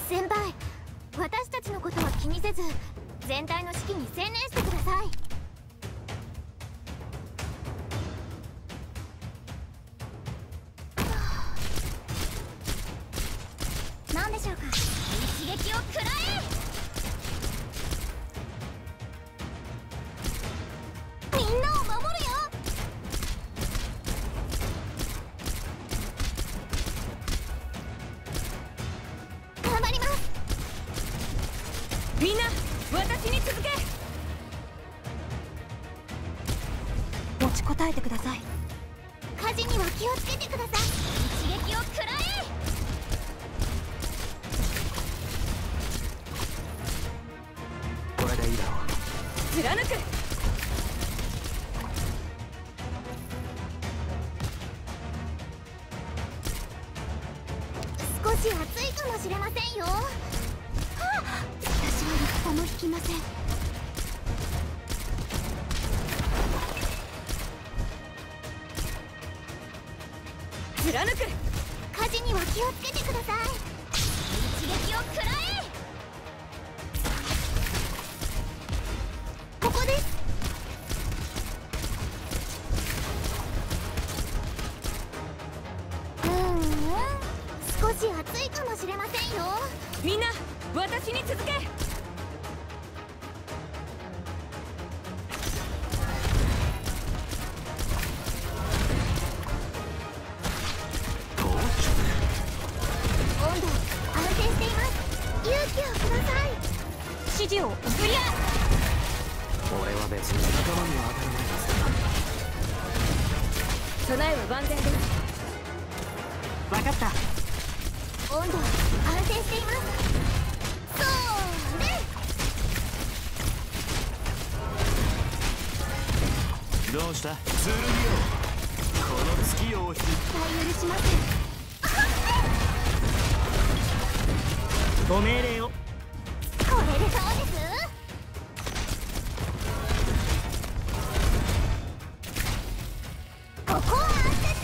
先輩、私たちのことは気にせず全体の指揮に専念してください。何でしょうか。一撃を食らえ。みんなを守るよ。頑張ります。 みんな私に続け。 持ちこたえてください。 火事には気をつけてください。一撃を食らえ。 これでいいだろう。 貫く。 少し暑いかもしれませんよ。はあ、私は一歩も引きません。 貫く。 火事には気をつけてください。一撃を食らえ。ここです。少し暑いかもしれませんよ。 みんな私に続け。 温度安定しています。勇気をください。 指示をクリア。 俺は別に仲間には当たらないはずだ。 備えは万全です。 分かった。 温度安定しています。それ。 どうした？剣よ、この月夜を絶対許しません。 ご命令を。 これでどうです？ここは安全です。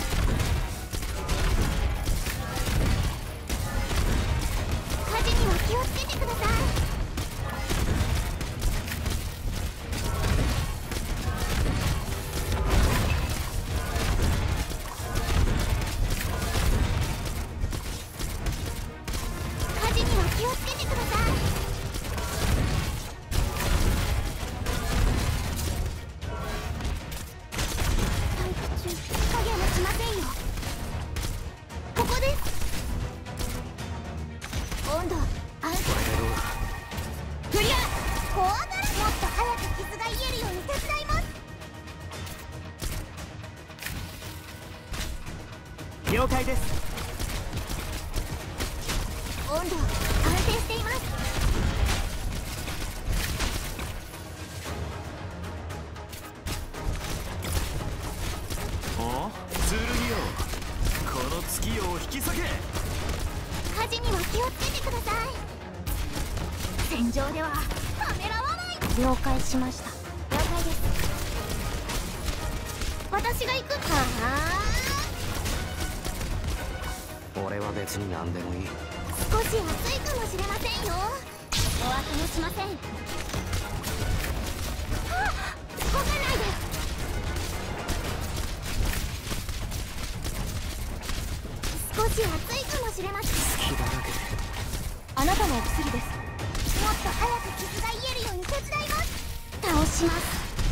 火事には気をつけてください。火事には気をつけてください。タイプ中影もしませんよ。ここです。温度安定。 クリア。 怖がらもっと早く傷が癒えるように手伝います。 了解です。 温度安定しています。 お？剣よ、この月夜を引き裂け。 火事には気をつけてください。戦場ではためらわない。 了解しました。 了解です。私が行く。は俺は別に何でもいい。 少し暑いかもしれませんよ。お開けもしません。はあ、動かないで。少し暑いかもしれません。 好きだらけで。 あなたのお薬です。 もっと早く傷が癒えるように手伝います。倒します。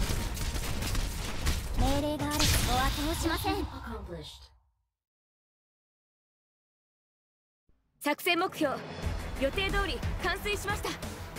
命令がある。お開けもしません。 作戦目標予定通り完遂しました。